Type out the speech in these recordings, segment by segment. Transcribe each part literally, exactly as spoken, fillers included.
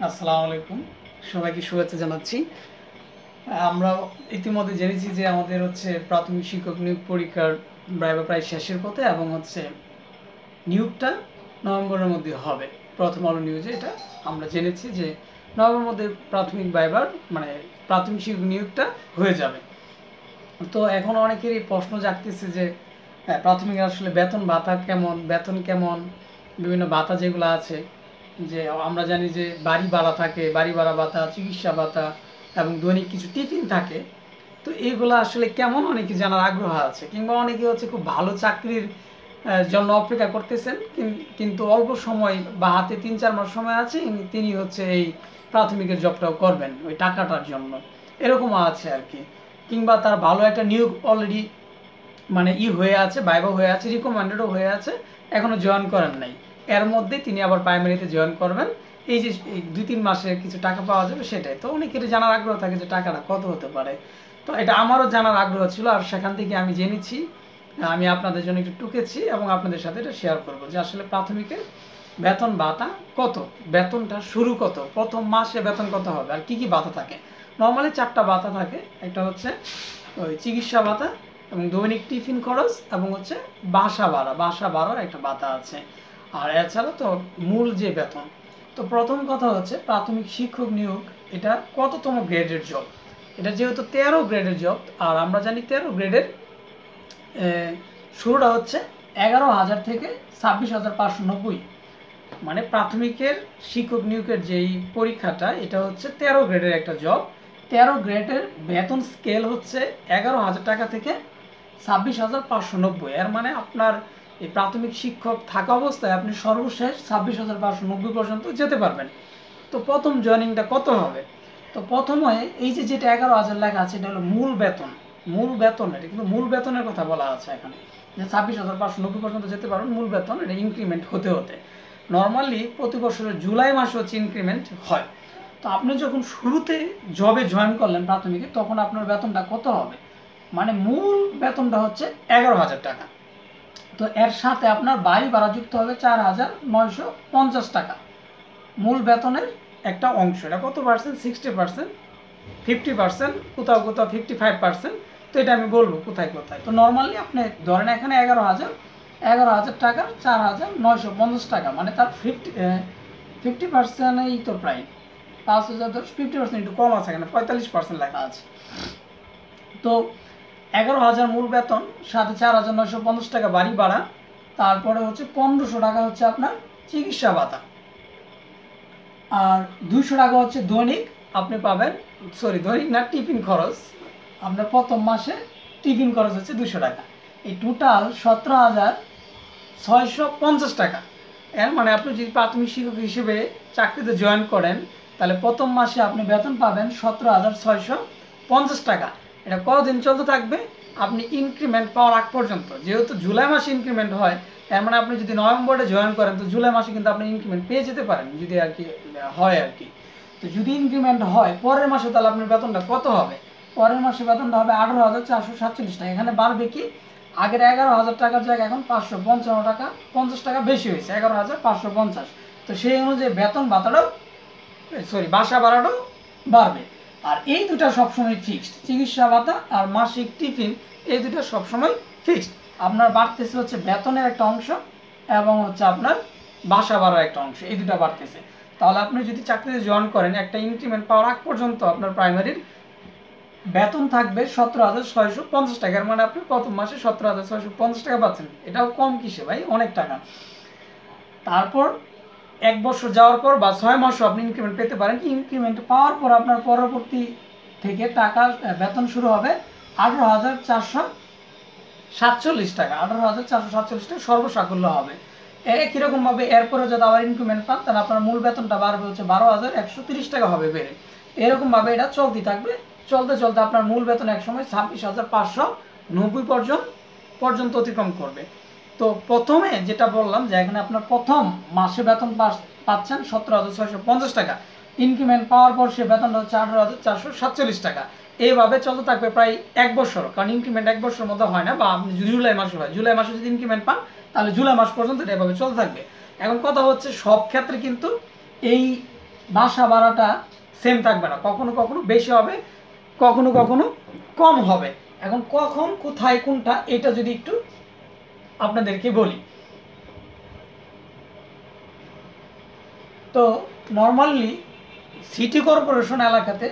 আসসালামু আলাইকুম, সবাইকে শুভেচ্ছা জানাচ্ছি। আমরা ইতিমধ্যে জেনেছি যে আমাদের হচ্ছে প্রাথমিক শিক্ষক নিয়োগ পরীক্ষার ভাইভা প্রায় শেষের পথে এবং হচ্ছে নিয়োগটা নভেম্বরের মধ্যে হবে। প্রথম আলো নিউজে এটা আমরা জেনেছি যে নভেম্বরের মধ্যে প্রাথমিক ভাইভার মানে প্রাথমিক শিক্ষক নিয়োগটা হয়ে যাবে। তো এখন অনেকেরই প্রশ্ন জাগতেছে যে হ্যাঁ, প্রাথমিক আসলে বেতন ভাতা কেমন, বেতন কেমন, বিভিন্ন ভাতা যেগুলো আছে, যে আমরা জানি যে বাড়ি ভাড়া থাকে, বাড়ি ভাড়া ভাতা, চিকিৎসা ভাতা এবং দৈনিক কিছু টিফিন থাকে। তো এইগুলো আসলে কেমন অনেকে জানার আগ্রহ আছে, কিংবা অনেকে হচ্ছে খুব ভালো চাকরির আহ, জন্য অপেক্ষা করতেছেন, কিন- কিন্তু অল্প সময় বা হাতে তিন চার মাস সময় আছে, ইনি- তিনি হচ্ছে এই প্রাথমিকের জবটাও করবেন ওই টাকাটার জন্য, এরকম আছে আর কি। কিংবা তার ভালো একটা নিয়োগ অলরেডি মানে ই হয়ে আছে, ভাইবা হয়ে আছে, রিকমেন্ডেডও হয়ে আছে, এখনো জয়েন করেন নাই, এর মধ্যেই তিনি আবার প্রাইমারিতে জয়েন করবেন। এই যে এই দুই তিন মাসে কিছু টাকা পাওয়া যাবে, সেটাই তো অনেকের জানার আগ্রহ থাকে যে টাকাটা কত হতে পারে। তো এটা আমারও জানার আগ্রহ ছিল, আর সেখান থেকে আমি জেনেছি। আমি আপনাদের জন্য একটু টুকেছি এবং আপনাদের সাথে এটা শেয়ার করবো যে আসলে প্রাথমিকের বেতন ভাতা কত, বেতনটা শুরু কত, প্রথম মাসে বেতন কত হবে, আর কি কি ভাতা থাকে। নর্মালি চারটা ভাতা থাকে, একটা হচ্ছে ওই চিকিৎসা ভাতা এবং দৈনিক টিফিন খরচ এবং হচ্ছে বাসা ভাড়া, বাসা ভাড়ার একটা ভাতা আছে। আর এছাড়া তো মূল যে বেতন। তো প্রথম কথা হচ্ছে প্রাথমিক শিক্ষক নিয়োগ, এটা কততম গ্রেডের জব। এটা যেহেতু তেরো গ্রেডের জব, আর আমরা জানি তেরো গ্রেডের শুরুটা হচ্ছে এগারো হাজার থেকে ছাব্বিশ হাজার পাঁচশো নব্বই। মানে প্রাথমিকের শিক্ষক নিয়োগের যেই পরীক্ষাটা, এটা হচ্ছে তেরো গ্রেডের একটা জব। তেরো গ্রেডের বেতন স্কেল হচ্ছে এগারো হাজার টাকা থেকে ছাব্বিশ হাজার পাঁচশো নব্বই। এর মানে আপনার এই প্রাথমিক শিক্ষক থাকা অবস্থায় আপনি সর্বশেষ ছাব্বিশ হাজার পাঁচশো নব্বই পর্যন্ত যেতে পারবেন। তো প্রথম জয়েনিংটা কত হবে? তো প্রথমে এই যে যেটা এগারো হাজার লেখা আছে, এটা হলো মূল বেতন। মূল বেতন, এটা কিন্তু মূল বেতনের কথা বলা আছে এখানে, যে ছাব্বিশ হাজার পাঁচশো নব্বই পর্যন্ত যেতে পারবেন মূল বেতন, এটা ইনক্রিমেন্ট হতে হতে নর্মালি প্রতি বছরের জুলাই মাসে হচ্ছে ইনক্রিমেন্ট হয়। তো আপনি যখন শুরুতে জবে জয়েন করলেন প্রাথমিকে, তখন আপনার বেতনটা কত হবে? মানে মূল বেতনটা হচ্ছে এগারো হাজার টাকা। তো এর সাথে আপনার বাড়ি ভাড়া যুক্ত হবে চার হাজার নয়শো পঞ্চাশ টাকা, মূল বেতনের একটা অংশ। এটা কত percent? Sixty percent, fifty percent, কোথাও কোথাও ফিফটি ফাইভ পার্সেন্ট। তো এটা আমি বলবো কোথায় কোথায়। তো নর্মালি আপনি ধরেন এখানে এগারো হাজার এগারো হাজার টাকার চার হাজার নয়শো পঞ্চাশ টাকা, মানে তার ফিফটি ফিফটি পার্সেন্টই তো প্রায় পাঁচ হাজার দশ, ফিফটি পার্সেন্ট একটু কম আছে, এখানে পঁয়তাল্লিশ পার্সেন্ট লেখা আছে। তো এগারো হাজার মূল বেতন, সাথে চার হাজার নয়শো পঞ্চাশ টাকা বাড়ি ভাড়া, তারপরে হচ্ছে পনেরোশো টাকা হচ্ছে আপনার চিকিৎসা ভাতা, আর দুইশো টাকা হচ্ছে দৈনিক আপনি পাবেন, সরি দৈনিক না, টিফিন খরচ। আপনার প্রথম মাসে টিফিন খরচ হচ্ছে দুশো টাকা। এই টোটাল সতেরো হাজার ছয়শো পঞ্চাশ টাকা। এর মানে আপনি যদি প্রাথমিক শিক্ষক হিসেবে চাকরিতে জয়েন করেন, তাহলে প্রথম মাসে আপনি বেতন পাবেন সতেরো হাজার ছয়শো পঞ্চাশ টাকা। এটা কতদিন চলতে থাকবে? আপনি ইনক্রিমেন্ট পাওয়ার আগ পর্যন্ত। যেহেতু জুলাই মাসে ইনক্রিমেন্ট হয়, এর মানে আপনি যদি নভেম্বরে জয়েন করেন, তো জুলাই মাসে কিন্তু আপনি ইনক্রিমেন্ট পেয়ে যেতে পারেন, যদি আর কি হয় আর কি। তো যদি ইনক্রিমেন্ট হয় পরের মাসে, তাহলে আপনার বেতনটা কত হবে? পরের মাসে বেতনটা হবে আঠারো হাজার চারশো সাতচল্লিশ টাকা। এখানে বাড়বে কি, আগের এগারো হাজার টাকার জায়গায় এখন পাঁচশো পঞ্চান্ন টাকা পঞ্চাশ টাকা বেশি হয়েছে, এগারো হাজার পাঁচশো পঞ্চাশ। তো সেই অনুযায়ী বেতন ভাতাটাও, সরি বাসা ভাড়াটাও বাড়বে। আর এই দুটা সবসময় ফিক্সড, চিকিৎসা ভাতা আর মাসিক টিফিন, এই দুটো সবসময় ফিক্সড। আপনার বাড়তেছে হচ্ছে বেতনের একটা অংশ এবং হচ্ছে আপনার বাসা ভাড়ার একটা অংশ, এই দুটো বাড়তেছে। তাহলে আপনি যদি চাকরিতে জয়েন করেন, একটা ইনক্রিমেন্ট পাওয়ার আগ পর্যন্ত আপনার প্রাইমারির বেতন থাকবে সতেরো হাজার ছয়শো পঞ্চাশ টাকার, মানে আপনি প্রথম মাসে সতেরো হাজার ছয়শো পঞ্চাশ টাকা পাচ্ছেন। এটাও কম কিসে ভাই, অনেক টাকা। তারপর এক বছর যাওয়ার পর বা ছয় মাসও আপনি ইনক্রিমেন্ট পেতে পারেন। ইনক্রিমেন্ট পাওয়ার পর আপনার পরবর্তী থেকে টাকা বেতন শুরু হবে আঠারো হাজার চারশো সাতচল্লিশ টাকা, আঠারো হাজার চারশো সাতচল্লিশ টাকা সর্বসাকুল্য হবে। একই রকমভাবে এরপরে যদি আবার ইনক্রিমেন্ট পান, তাহলে আপনার মূল বেতনটা বাড়বে হচ্ছে বারো হাজার একশো তিরিশ টাকা হবে বেড়ে। এরকমভাবে এটা চলতে থাকবে, চলতে চলতে আপনার মূল বেতন একসময় ছাব্বিশ হাজার পাঁচশো নব্বই পর্যন্ত পর্যন্ত অতিক্রম করবে। তো প্রথমে যেটা বললাম যে এখানে আপনার প্রথম মাসে বেতন পাচ্ছেন সতেরো হাজার ছয়শো পঞ্চাশ টাকা, ইনক্রিমেন্ট পাওয়ার পর সে বেতনটা হচ্ছে আঠারো হাজার চারশো সাতচল্লিশ টাকা। এইভাবে চলতে থাকবে প্রায় এক বছর, কারণ ইনক্রিমেন্ট এক বছরের মধ্যে হয় না, বা আপনি জুলাই মাসে হয়, জুলাই মাসে যদি ইনক্রিমেন্ট পান তাহলে জুলাই মাস পর্যন্ত এটা এভাবে চলতে থাকবে। এখন কথা হচ্ছে সব ক্ষেত্রে কিন্তু এই বাসা ভাড়াটা সেম থাকবে না, কখনো কখনো বেশি হবে, কখনো কখনো কম হবে। এখন কখন কোথায় কোনটা এটা যদি একটু আপনাদেরকে বলি, তো নর্মালি সিটি কর্পোরেশন এলাকাতে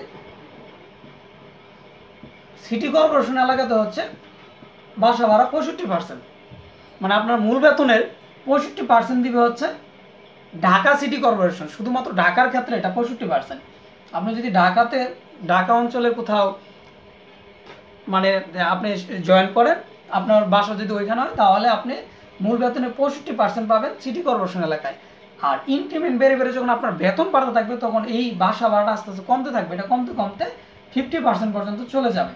সিটি কর্পোরেশন এলাকাতে হচ্ছে বাসা ভাড়া পঁয়ষট্টি পার্সেন্ট, মানে আপনার মূল বেতনের পঁয়ষট্টি পার্সেন্ট দিবে হচ্ছে ঢাকা সিটি কর্পোরেশন। শুধুমাত্র ঢাকার ক্ষেত্রে এটা পঁয়ষট্টি পার্সেন্ট। আপনি যদি ঢাকাতে ঢাকা অঞ্চলে কোথাও মানে আপনি জয়েন করেন, আপনার বাসা যদি ওইখানে হয়, তাহলে আপনি মূল বেতনের পঁয়ষট্টি পার্সেন্ট পাবেন সিটি কর্পোরেশন এলাকায়। আর ইনক্রিমেন্ট বেড়ে বেড়ে যখন আপনার বেতন বাড়তে থাকবে, তখন এই বাসা ভাড়াটা আস্তে আস্তে কমতে থাকবে। এটা কমতে কমতে ফিফটি পার্সেন্ট পর্যন্ত চলে যাবে।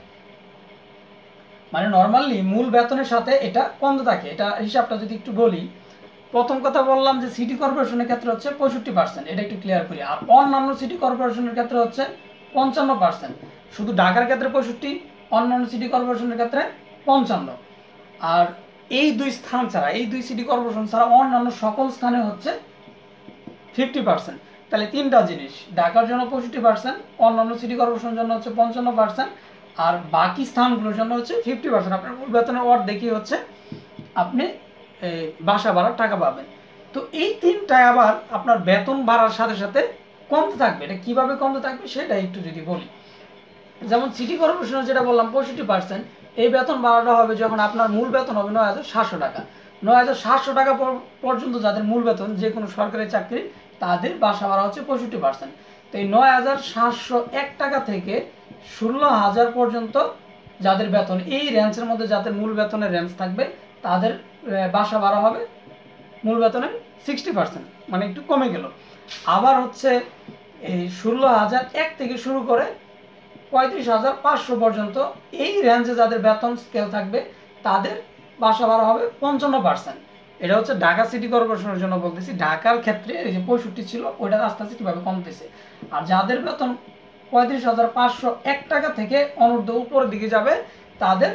মানে নর্মালি মূল বেতনের সাথে এটা কমতে থাকে। এটা হিসাবটা যদি একটু বলি, প্রথম কথা বললাম যে সিটি কর্পোরেশনের ক্ষেত্রে হচ্ছে পঁয়ষট্টি পার্সেন্ট, এটা একটু ক্লিয়ার করি। আর অন্যান্য সিটি কর্পোরেশনের ক্ষেত্রে হচ্ছে পঞ্চান্ন পার্সেন্ট। শুধু ঢাকার ক্ষেত্রে পঁয়ষট্টি, অন্যান্য সিটি কর্পোরেশনের ক্ষেত্রে পঞ্চান্ন। আর এই দুই স্থান ছাড়া, এই দুই সিটি কর্পোরেশন ছাড়া অন্যান্য সকল স্থানে হচ্ছে ফিফটি পার্সেন্ট। তাহলে তিনটা জিনিস, ঢাকার জন্য পঁয়ষট্টি পার্সেন্ট, অন্যান্য সিটি কর্পোরেশনের জন্য হচ্ছে পঞ্চান্ন পার্সেন্ট, আর বাকি স্থানগুলোর জন্য হচ্ছে ফিফটি পার্সেন্ট। আপনার মূল বেতনের অর্ধেকই হচ্ছে আপনি বাসা ভাড়ার টাকা পাবেন। তো এই তিনটায় আবার আপনার বেতন বাড়ার সাথে সাথে কমতে থাকবে। এটা কীভাবে কমতে থাকবে সেটা একটু যদি বলি, যেমন সিটি কর্পোরেশনের যেটা বললাম পঁয়ষট্টি পার্সেন্ট, এই বেতন বাড়াটা হবে যখন আপনার মূল বেতন হবে নয় হাজার সাতশো টাকা। নয় হাজার সাতশো টাকা পর্যন্ত যাদের মূল বেতন, যে কোনো সরকারি চাকরি, তাদের বাসা ভাড়া হচ্ছে পঁয়ষট্টি পার্সেন্ট। তো এই নয় হাজার সাতশো এক টাকা থেকে ষোলো হাজার পর্যন্ত যাদের বেতন, এই রেঞ্জের মধ্যে যাদের মূল বেতনের রেঞ্জ থাকবে, তাদের বাসা ভাড়া হবে মূল বেতনের সিক্সটি পার্সেন্ট, মানে একটু কমে গেল। আবার হচ্ছে এই ষোলো হাজার এক থেকে শুরু করে পঁয়ত্রিশ হাজার পাঁচশো পর্যন্ত এই রেঞ্জে যাদের বেতন স্কেল থাকবে, তাদের বাসা ভাড়া হবে পঞ্চান্ন পার্সেন্ট। এটা হচ্ছে ঢাকা সিটি কর্পোরেশনের জন্য বলতেছি। ঢাকার ক্ষেত্রে এই যে পঁয়ষট্টি ছিল, ওইটা আস্তে আস্তে কীভাবে কমতেছে। আর যাদের বেতন পঁয়ত্রিশ হাজার পাঁচশো এক টাকা থেকে অনূর্ধ্ব উপরের দিকে যাবে, তাদের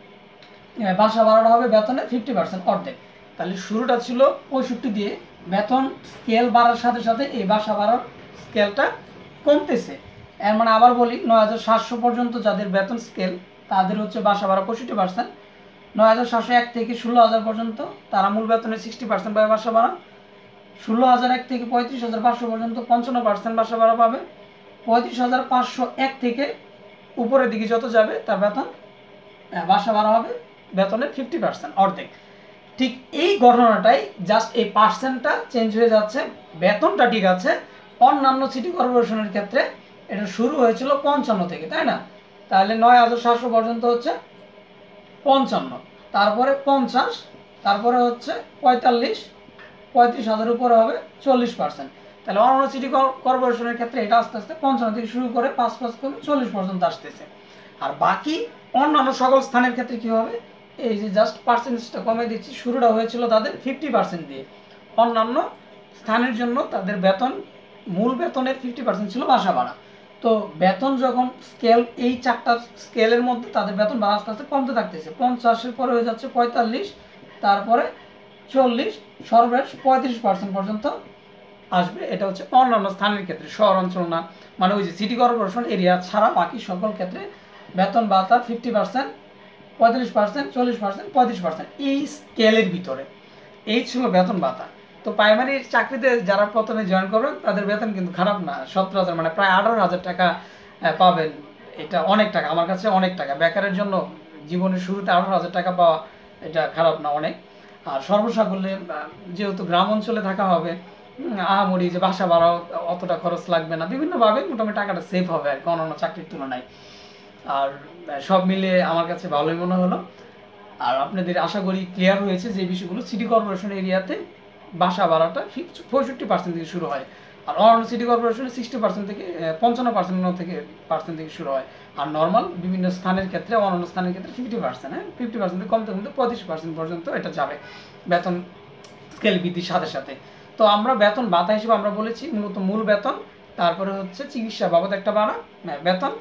বাসা ভাড়াটা হবে বেতনের ফিফটি পার্সেন্ট, অর্ধেক। তাহলে শুরুটা ছিল পঁয়ষট্টি দিয়ে, বেতন স্কেল বাড়ার সাথে সাথে এই বাসা ভাড়ার স্কেলটা কমতেছে। এর মানে আবার বলি, নয় হাজার সাতশো পর্যন্ত যাদের বেতন স্কেল, তাদের হচ্ছে বাসা ভাড়া পঁয়ষট্টি পার্সেন্ট। নয় হাজার সাতশো এক থেকে ষোলো হাজার পর্যন্ত তারা মূল বেতনের সিক্সটি পার্সেন্ট পাবে বাসা ভাড়া। ষোলো হাজার এক থেকে পঁয়ত্রিশ হাজার পাঁচশো পর্যন্ত পঞ্চান্ন পার্সেন্ট বাসা ভাড়া পাবে। পঁয়ত্রিশ হাজার পাঁচশো এক থেকে উপরের দিকে যত যাবে, তার বেতন বাসা ভাড়া হবে বেতনের ফিফটি পার্সেন্ট, অর্ধেক। ঠিক এই ঘটনাটাই, জাস্ট এই পার্সেন্টটা চেঞ্জ হয়ে যাচ্ছে, বেতনটা ঠিক আছে। অন্যান্য সিটি কর্পোরেশনের ক্ষেত্রে এটা শুরু হয়েছিল পঞ্চান্ন থেকে, তাই না? তাহলে নয় হাজার সাতশো পর্যন্ত হচ্ছে পঞ্চান্ন, তারপরে পঞ্চাশ, তারপরে হচ্ছে পঁয়তাল্লিশ, পঁয়ত্রিশ হাজার উপরে হবে চল্লিশ পার্সেন্ট। তাহলে অন্যান্য সিটি কর্পোরেশনের ক্ষেত্রে এটা আস্তে আস্তে পঞ্চান্ন থেকে শুরু করে পাঁচ পাঁচ করে চল্লিশ পর্যন্ত আসতেছে। আর বাকি অন্যান্য সকল স্থানের ক্ষেত্রে কী হবে, এই যে জাস্ট পার্সেন্টেজটা কমে দিচ্ছি, শুরুটা হয়েছিল তাদের ফিফটি পার্সেন্ট দিয়ে। অন্যান্য স্থানের জন্য তাদের বেতন, মূল বেতনের ফিফটি পার্সেন্ট ছিল বাসা ভাড়া। তো বেতন যখন স্কেল, এই চারটা স্কেলের মধ্যে তাদের বেতন বাড়া আস্তে আস্তে কমতে থাকতেছে। পঞ্চাশের পরে হয়ে যাচ্ছে পঁয়তাল্লিশ, তারপরে চল্লিশ, সর্বশেষ পঁয়ত্রিশ পার্সেন্ট পর্যন্ত আসবে। এটা হচ্ছে অন্যান্য স্থানের ক্ষেত্রে, শহর অঞ্চল না, মানে ওই যে সিটি কর্পোরেশন এরিয়া ছাড়া বাকি সকল ক্ষেত্রে বেতন ভাতা ফিফটি পার্সেন্ট, পঁয়ত্রিশ পার্সেন্ট, চল্লিশ পার্সেন্ট, পঁয়ত্রিশ পার্সেন্ট, এই স্কেলের ভিতরে এই ছিল বেতন ভাতা। তো প্রাইমারি চাকরিতে যারা প্রথমে জয়েন করবেন, তাদের বেতন কিন্তু খারাপ না, সতেরো হাজার মানে প্রায় আঠারো হাজার টাকা পাবেন। এটা অনেক টাকা, আমার কাছে অনেক টাকা। বেকারের জন্য জীবনের শুরুতে আঠারো হাজার টাকা পাওয়া, এটা খারাপ না, অনেক। আর সর্বসাকুল্যে যেহেতু গ্রাম অঞ্চলে থাকা হবে, আহামরি যে বাসা ভাড়াও অতটা খরচ লাগবে না, বিভিন্নভাবে মোটামুটি টাকাটা সেভ হবে আর কি অন্যান্য চাকরির তুলনায়। আর সব মিলিয়ে আমার কাছে ভালোই মনে হলো। আর আপনাদের আশা করি ক্লিয়ার হয়েছে যে বিষয়গুলো। সিটি কর্পোরেশন এরিয়াতে বাসা ভাড়াটা পঁয়ষট্টি পার্সেন্ট থেকে শুরু হয়, আর অন্যান্য সিটি কর্পোরেশনে সিক্সটি পার্সেন্ট থেকে পঞ্চান্ন পার্সেন্ট থেকে পার্সেন্ট থেকে শুরু হয়। আর নর্মাল বিভিন্ন স্থানের ক্ষেত্রে, অন্যান্য স্থানের ক্ষেত্রে ফিফটি পার্সেন্ট, হ্যাঁ ফিফটি পার্সেন্ট কমতে কমতে পঁয়ত্রিশ পার্সেন্ট পর্যন্ত এটা যাবে বেতন স্কেল বৃদ্ধির সাথে সাথে। তো আমরা বেতন ভাতা হিসেবে আমরা বলেছি মূলত মূল বেতন, তারপরে হচ্ছে চিকিৎসা বাবদ একটা ভাড়া বেতন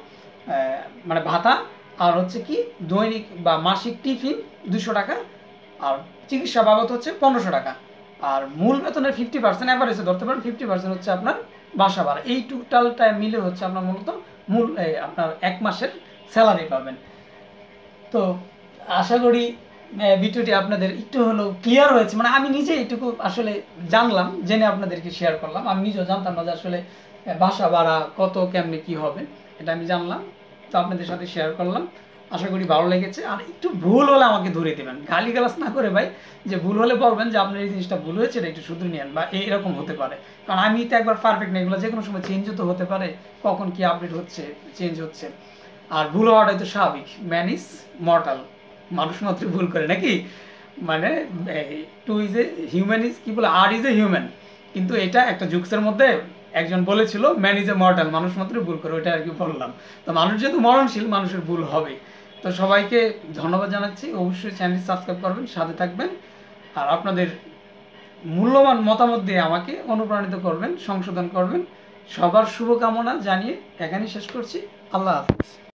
মানে ভাতা, আর হচ্ছে কি দৈনিক বা মাসিক টিফিন দুশো টাকা, আর চিকিৎসা বাবদ হচ্ছে পনেরোশো টাকা। আর মূল বেতনের ফিফটি পার্সেন্ট অ্যাভারেজে ধরতে পারেন, ফিফটি পার্সেন্ট হচ্ছে আপনার বাসা ভাড়া, এই টোটালটা মিলে হচ্ছে আপনার মূলত মূল এই আপনার এক মাসের স্যালারি পাবেন। তো আশা করি আহ, ভিডিওটি আপনাদের একটু হলেও ক্লিয়ার হয়েছে, মানে আমি নিজে এইটুকু আসলে জানলাম, জেনে আপনাদেরকে শেয়ার করলাম। আমি নিজেও জানতাম না যে আসলে আহ, বাসা ভাড়া কত কেমনি কি হবে, এটা আমি জানলাম, তো আপনাদের সাথে শেয়ার করলাম। আশা করি ভালো লেগেছে। আর একটু ভুল হলে আমাকে ধরে দেবেন, গালিগালাজ না করে ভাই, যে ভুল হলে বলবেন যে আপনার এই জিনিসটা ভুল হয়েছে, এটা একটু শুধরে নিয়েন, বা এরকম হতে পারে। কারণ আমি তো একবার পারফেক্ট না, এগুলো যে কোনো সময় চেঞ্জও তো হতে পারে, কখন কি আপডেট হচ্ছে, চেঞ্জ হচ্ছে। আর ভুল হওয়াটাই তো স্বাভাবিক, ম্যান ইজ মর্টাল, মানুষ মাত্র ভুল করে নাকি, মানে to is a human is কি বলে, আর ইজ এ হিউম্যান, কিন্তু এটা একটা জুক্সের মধ্যে একজন বলেছিল ম্যান ইজ এ মর্টাল, মানুষ মাত্র ভুল করে, ওইটা আর কি বললাম। তো মানুষ যেহেতু মরণশীল, মানুষের ভুল হবে। তো সবাইকে ধন্যবাদ জানাচ্ছি, অবশ্যই চ্যানেলটি সাবস্ক্রাইব করবেন, সাথে থাকবেন, আর আপনাদের মূল্যবান মতামত দিয়ে আমাকে অনুপ্রাণিত করবেন, সংশোধন করবেন। সবার শুভকামনা জানিয়ে এখানেই শেষ করছি। আল্লাহ হাফিজ।